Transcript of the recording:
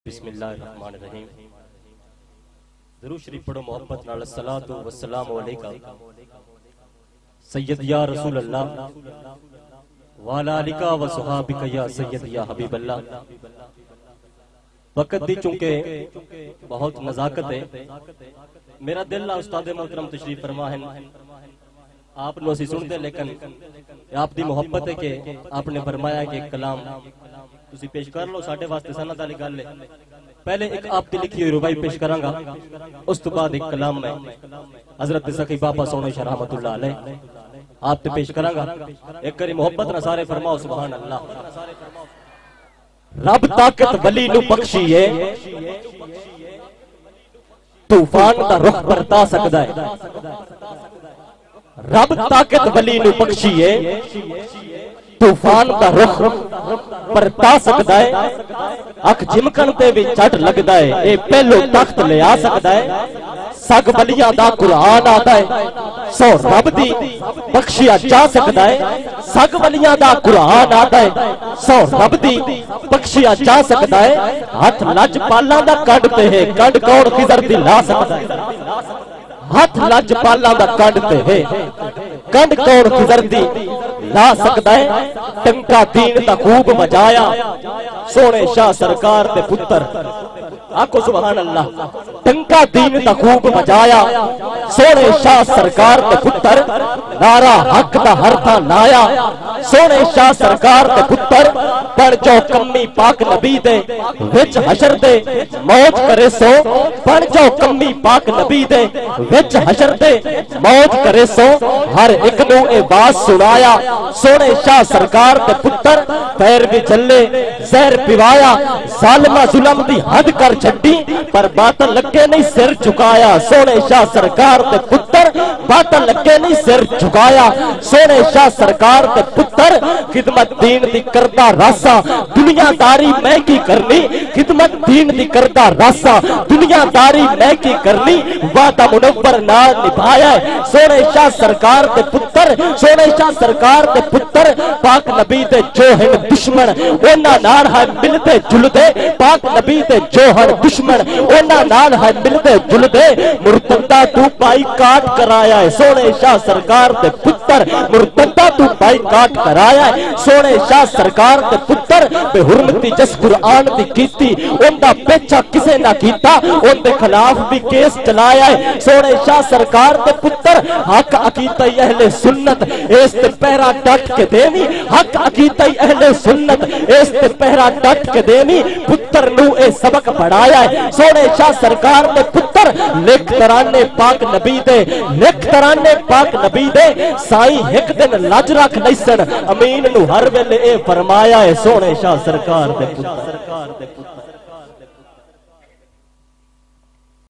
بسم اللہ الرحمن الرحیم. درود شریف پڑھو محبت نال. الصلاۃ والسلام علیکہ سید یا رسول اللہ وعلی آلک و صحابک یا سید یا حبیب اللہ. وقت دی چونکہ بہت نزاکت ہے. میرا دل استاد محترم تشریف فرما ہے, آپ نو اسی سنتے, لیکن آپ دی محبت ہے کہ آپ نے فرمایا کہ کلام تسی پیش کر لو. ساڈے واسطے سنت والی گل ہے. پہلے ایک آپ کی لکھی ہوئی ربائی پیش کراں گا, اس تو بعد ایک کلام میں حضرت سخی بابا سونے شاہ رحمت اللہ علیہ آپ تے پیش کراں گا. ایک کری محبت نہ سارے فرماؤ سبحان اللہ. رب طاقت ولی نو بخشیے, طوفان دا رخ برتا سکدا ہے. رب طاقت ولی نو بخشیے, طوفان دا رخ برتا سکدا ہے. اکھ جھمکن تے وی چٹ لگدا ہے, اے پہلو تخت لے آ سکدا ہے. سگ ولیاں دا قرآن آتا ہے, سو رب دی بخشیا جا سکدا ہے. سگ ولیاں دا قرآن آتا ہے, سو رب دی بخشیا جا سکدا ہے. ہاتھ لج پالاں دا کنڈ تے ہے, کنڈ کون خضر دی لا سکدا ہے. ہاتھ لج پالاں دا کنڈ تے ہے, کنڈ کون خضر دی لا سکدا ہے. ٹنکا دین دا خوب بجایا سونے شاہ سرکار دے پتر, آکو سبحان اللہ. ٹنکا دین دا خوب بجایا سونے شاہ سرکار دے پتر, نعرہ حق دا ہر تھا لایا سونے شاہ سرکار دے پتر. پڑھ جو کمی پاک نبی دے وچ حشر دے موج کرے سو, پڑھ جو کمی پاک نبی دے وچ حشر دے موج کرے سو. ہر ایک نو اے بات سنایا سونے شاہ سرکار دے پتر. پیر بھی چلے زہر پیوایا, ظالمہ ظلم دی حد کر چھڈی, پر باطل لگے نہیں سر جھکایا سونے شاہ سرکار دے پتر. باطل لگے نہیں سر جھکایا سونے شاہ سرکار دے پتر. خدمت دین دی کردہ راسا دنیا داری میں کی کرنی, خدمت دین دی کردہ راسا دنیا داری میں کی کرنی. وعدہ منور نال نبھایا ہے سونے شاہ سرکار دے پتر. سونے شاہ سرکار دے پتر پاک نبی دے جو ہیں دشمن اونا نال ہے ملتے جلدے. پاک نبی دے جو ہیں دشمن اونا نال ہے ملتے جلدے. مرتدہ تو بائی کاٹ کرایا ہے سونے شاہ سرکار دے پتر. مرتدہ تو بائی کاٹ کرایا ہے سونے شاہ سرکار دے پتر. بے حرمتی جس قرآن دی کیتی ان دا پیچھا کسے نہ کیتا, ان دے خلاف بھی کیس چلایا ہے سونے شاہ سرکار دے پتر. حق عقیدہ اہل سنت اس تے پہرا ڈٹ کے دینی, حق عقیدہ اہل سنت اس تے پہرا ڈٹ کے دینی. پتر نو اے سبق پڑھایا ہے سونے شاہ سرکار دے پتر. لکھ ترانے پاک نبی دے, لکھ ترانے پاک نبی دے. سائیں ایک دن لج رکھ لیسن, امین نو ہر ویلے اے فرمایا ہے سونے شاہ سرکار دے پتر.